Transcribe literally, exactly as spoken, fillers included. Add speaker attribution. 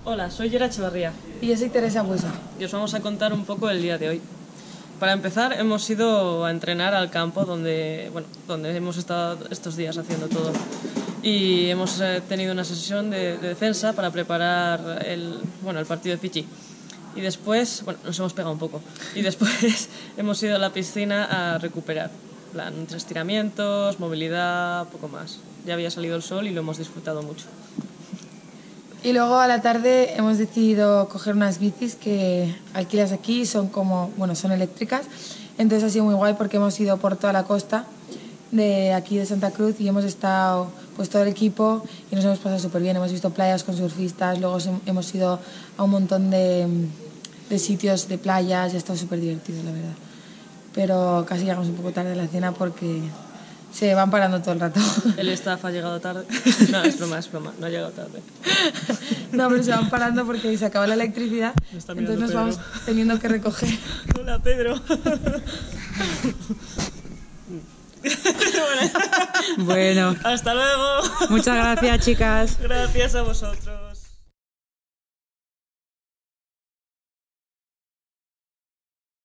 Speaker 1: Hola, soy Yera Echevarría
Speaker 2: Y yo soy Teresa Buesa.
Speaker 1: y os vamos a contar un poco el día de hoy. Para empezar, hemos ido a entrenar al campo donde, bueno, donde hemos estado estos días haciendo todo. Y hemos eh, tenido una sesión de, de defensa para preparar el, bueno, el partido de Fiji. Y después, bueno, nos hemos pegado un poco. Y después hemos ido a la piscina a recuperar. En plan, entre estiramientos, movilidad, poco más. Ya había salido el sol y lo hemos disfrutado mucho.
Speaker 2: Y luego a la tarde hemos decidido coger unas bicis que alquilas aquí, son como, bueno, son eléctricas. Entonces ha sido muy guay porque hemos ido por toda la costa de aquí de Santa Cruz y hemos estado pues todo el equipo y nos hemos pasado súper bien. Hemos visto playas con surfistas, luego hemos ido a un montón de, de sitios de playas y ha estado súper divertido, la verdad. Pero casi llegamos un poco tarde a la cena porque se van parando todo el rato.
Speaker 1: El staff ha llegado tarde. No, es broma, es broma, no ha llegado tarde.
Speaker 2: No, pero se van parando porque se acaba la electricidad, entonces nos
Speaker 1: Pedro.
Speaker 2: vamos teniendo que recoger.
Speaker 1: Hola, Pedro.
Speaker 3: Bueno,
Speaker 1: Hasta luego.
Speaker 3: muchas gracias, chicas.
Speaker 1: Gracias a vosotros.